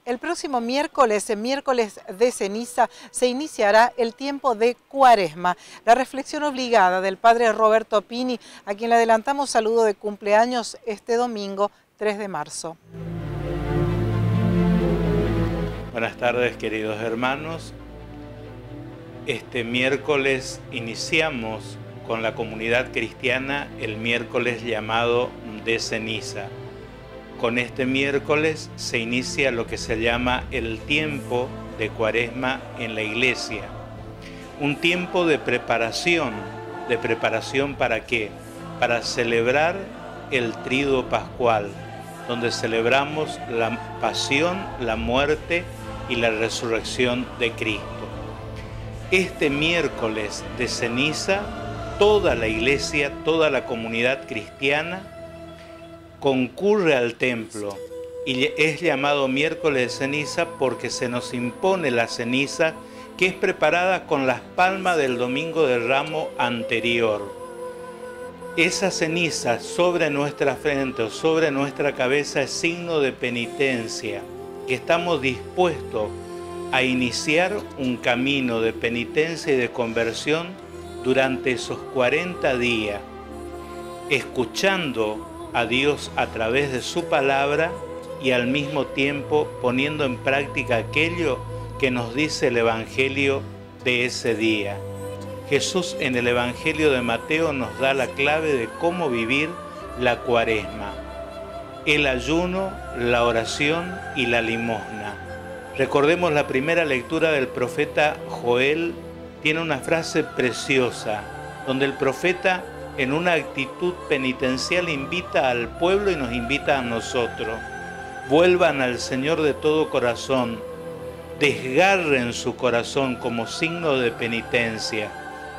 El próximo miércoles, miércoles de ceniza, se iniciará el tiempo de Cuaresma. La reflexión obligada del padre Roberto Pini, a quien le adelantamos saludo de cumpleaños este domingo 3 de marzo. Buenas tardes, queridos hermanos. Este miércoles iniciamos con la comunidad cristiana el miércoles llamado de ceniza. Con este miércoles se inicia lo que se llama el tiempo de Cuaresma en la Iglesia. Un tiempo de preparación. ¿De preparación para qué? Para celebrar el Tríduo Pascual, donde celebramos la pasión, la muerte y la resurrección de Cristo. Este miércoles de ceniza, toda la Iglesia, toda la comunidad cristiana concurre al templo y es llamado miércoles de ceniza porque se nos impone la ceniza que es preparada con las palmas del domingo de Ramos anterior. Esa ceniza sobre nuestra frente o sobre nuestra cabeza es signo de penitencia, que estamos dispuestos a iniciar un camino de penitencia y de conversión durante esos 40 días, escuchando a Dios a través de su palabra y al mismo tiempo poniendo en práctica aquello que nos dice el Evangelio de ese día. Jesús en el Evangelio de Mateo nos da la clave de cómo vivir la Cuaresma: el ayuno, la oración y la limosna. Recordemos la primera lectura del profeta Joel, tiene una frase preciosa, donde el profeta en una actitud penitencial invita al pueblo y nos invita a nosotros. Vuelvan al Señor de todo corazón, desgarren su corazón como signo de penitencia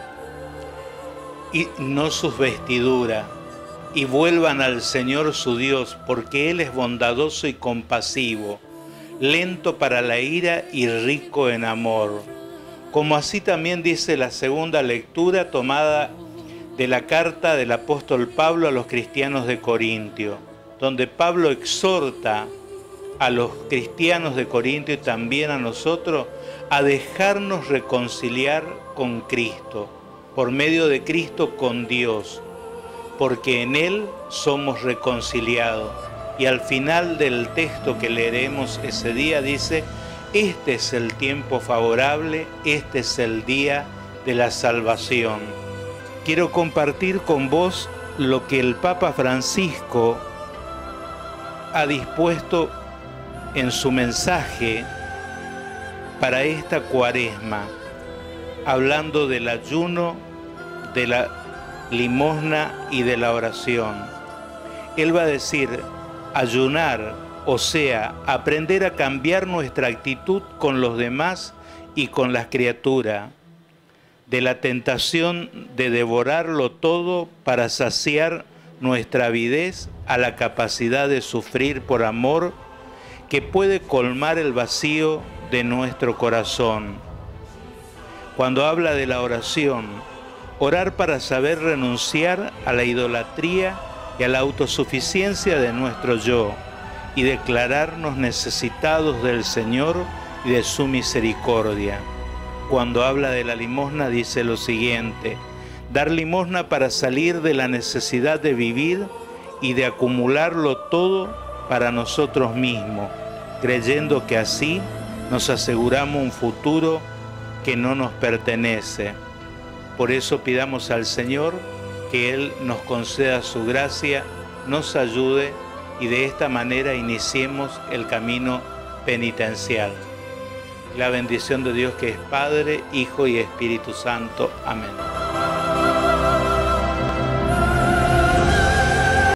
y no sus vestiduras, y vuelvan al Señor su Dios, porque Él es bondadoso y compasivo, lento para la ira y rico en amor. Como así también dice la segunda lectura tomada de la carta del apóstol Pablo a los cristianos de Corintio, donde Pablo exhorta a los cristianos de Corintio y también a nosotros a dejarnos reconciliar con Cristo, por medio de Cristo con Dios, porque en Él somos reconciliados. Y al final del texto que leeremos ese día dice: este es el tiempo favorable, este es el día de la salvación. Quiero compartir con vos lo que el Papa Francisco ha dispuesto en su mensaje para esta Cuaresma, hablando del ayuno, de la limosna y de la oración. Él va a decir: ayunar, o sea, aprender a cambiar nuestra actitud con los demás y con las criaturas, de la tentación de devorarlo todo para saciar nuestra avidez a la capacidad de sufrir por amor que puede colmar el vacío de nuestro corazón. Cuando habla de la oración, orar para saber renunciar a la idolatría y a la autosuficiencia de nuestro yo y declararnos necesitados del Señor y de su misericordia. Cuando habla de la limosna dice lo siguiente: dar limosna para salir de la necesidad de vivir y de acumularlo todo para nosotros mismos, creyendo que así nos aseguramos un futuro que no nos pertenece. Por eso pidamos al Señor que Él nos conceda su gracia, nos ayude y de esta manera iniciemos el camino penitencial. La bendición de Dios, que es Padre, Hijo y Espíritu Santo. Amén.